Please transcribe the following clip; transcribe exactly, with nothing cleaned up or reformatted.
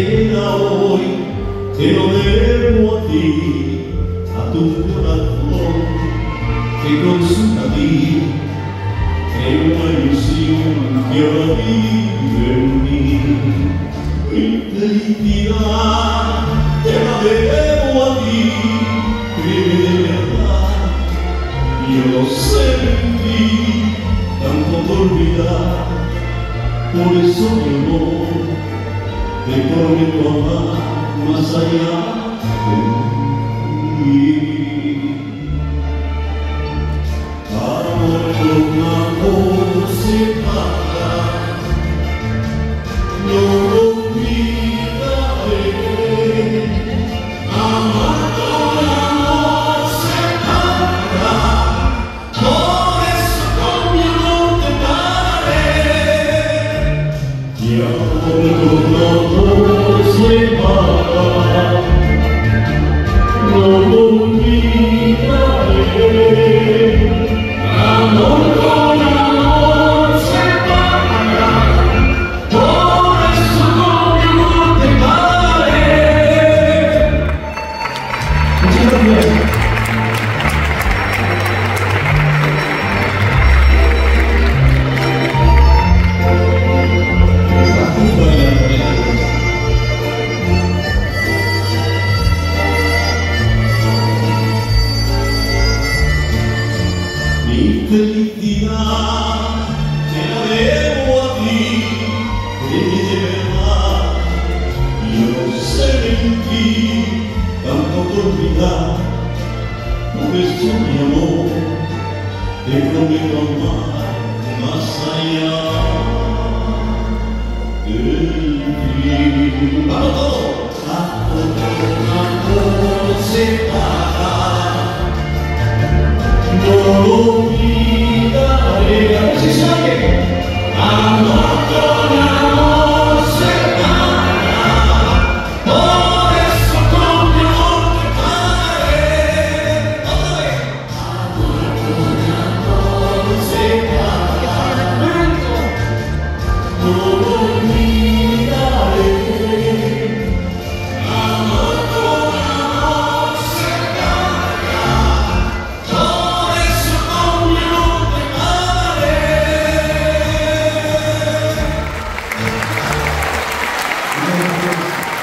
era hoy, te lo debo a ti, a tu corazón, que consuela a ti, en una ilusión que ahora vive en mí. Mi felicidad te la debo a ti, créeme de verdad, yo lo sé en ti, tampoco olvidar. Por eso mi amor, te prometo amar más allá de mí. Amor con amor se paga, no lo olvidaré. Amor con amor se paga, por eso con mi amor te pagaré. Y amor con amor se paga, no lo olvidaré. Amor con amor se paga, por eso con mi amor te pagaré. Muchas gracias. Mi felicidad te la debo a ti, créeme de verdad, yo sé en ti, tampoco olvidar. Por eso mi amor, te prometo amar más allá de ti. ¡Vamos todos! Amor con amor se paga, no lo olvidaré. Así se oye. Amor